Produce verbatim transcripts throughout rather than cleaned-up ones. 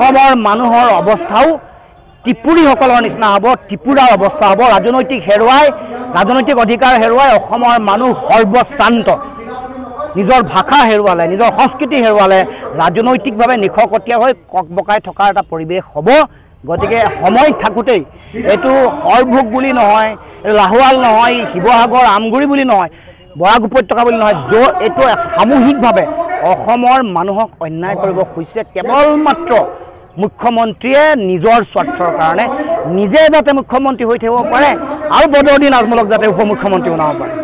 অসমৰ মানুহৰ অৱস্থাও ত্ৰিপুৰীসকলৰ নিচিনা হ'ব, ত্ৰিপুৰাৰ অৱস্থা হ'ব। ৰাজনৈতিক হেৰুৱাই ৰাজনৈতিক অধিকাৰ হেৰুৱাই অসমৰ মানুহ সৰ্বশ্ৰান্ত, নিজৰ ভাষা হেৰুৱালে, নিজৰ সংস্কৃতি হেৰুৱালে, ৰাজনৈতিকভাৱে নিশকতীয়া হৈ ককবকাই থকাৰ এটা পৰিৱেশ হ'ব। গতিকে সময় থাকোঁতেই এইটো সৰভোগ বুলি নহয়, এইটো লাহোৱাল নহয়, শিৱসাগৰ আমগুৰি বুলি নহয়, বৰাক উপত্যকা বুলি নহয়, য' এইটো সামূহিকভাৱে অসমৰ মানুহক অন্যায় কৰিব খুজিছে কেৱল মাত্ৰ মুখ্যমন্ত্ৰীয়ে নিজৰ স্বাৰ্থৰ কাৰণে, নিজে যাতে মুখ্যমন্ত্ৰী হৈ থাকিব পাৰে আৰু বদৰুদ্দিন নাজমুলক যাতে উপ মুখ্যমন্ত্ৰী বনাব পাৰে।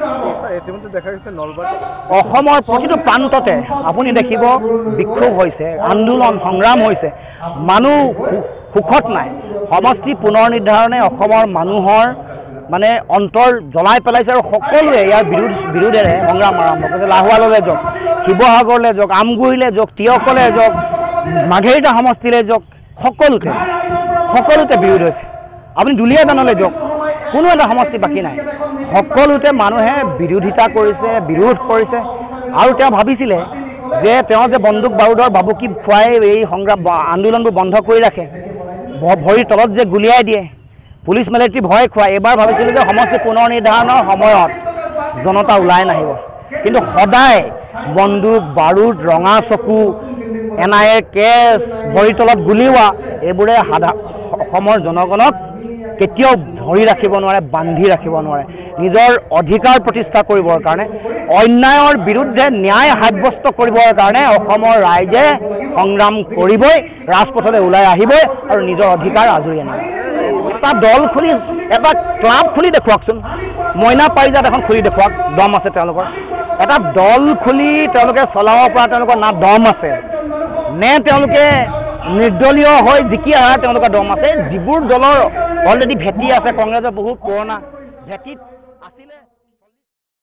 অসমৰ প্ৰতিটো প্ৰান্ততে আপুনি দেখিব বিক্ষোভ হৈছে, আন্দোলন সংগ্ৰাম হৈছে, মানুহ সুখত নাই। সমষ্টি পুনৰ নিৰ্ধাৰণে অসমৰ মানুহৰ মানে অন্তৰ জ্বলাই পেলাইছে আৰু সকলোৱে ইয়াৰ বিৰোধ বিৰোধেৰে সংগ্ৰাম আৰম্ভ কৰিছে। লাহোৱাললৈ যাওক, শিৱসাগৰলৈ যাওক, আমগুৰিলৈ যাওক, তিয়কলৈ যাওক, মাঘেৰিটা সমষ্টিলৈ যাওক, সকলোতে সকলোতে বিৰোধ হৈছে। আপুনি দুলীয়াজানলৈ যাওক, কোনো এটা সমষ্টি বাকী নাই, সকলোতে মানুহে বিৰোধিতা কৰিছে, বিৰোধ কৰিছে। আৰু তেওঁ ভাবিছিলে যে তেওঁ যে বন্দুক বাৰুদৰ ভাবুকি খুৱাই এই সংগ্ৰাম আন্দোলনবোৰ বন্ধ কৰি ৰাখে, ভৰিৰ তলত যে গুলিয়াই দিয়ে, পুলিচ মিলিটাৰী ভয় খুৱাই, এইবাৰ ভাবিছিলে যে সমষ্টি পুনৰ নিৰ্ধাৰণৰ সময়ত জনতা ওলাই নাহিব। কিন্তু সদায় বন্দুক বাৰুদ, ৰঙা চকু, এন আই এৰ কেছ, ভৰিৰ তলত গুলিওৱা, এইবোৰে সাধা অসমৰ জনগণক কেতিয়াও ধৰি ৰাখিব নোৱাৰে, বান্ধি ৰাখিব নোৱাৰে। নিজৰ অধিকাৰ প্ৰতিষ্ঠা কৰিবৰ কাৰণে, অন্যায়ৰ বিৰুদ্ধে ন্যায় সাব্যস্ত কৰিবৰ কাৰণে অসমৰ ৰাইজে সংগ্ৰাম কৰিবই, ৰাজপথলৈ ওলাই আহিবই আৰু নিজৰ অধিকাৰ আজৰি আনিব। এটা দল খুলি, এটা ক্লাব খুলি দেখুৱাওকচোন, মইনা পাৰিজাত এখন খুলি দেখুৱাওক, দম আছে তেওঁলোকৰ। এটা দল খুলি তেওঁলোকে চলাব পৰা তেওঁলোকৰ না দম আছে, নে তেওঁলোকে নিৰ্দলীয় হৈ জিকি অহাৰ তেওঁলোকৰ দম আছে। যিবোৰ দলৰ অলৰেডি ভেটি আছে, কংগ্ৰেছৰ বহুত পুৰণা ভেটিত আছিলে।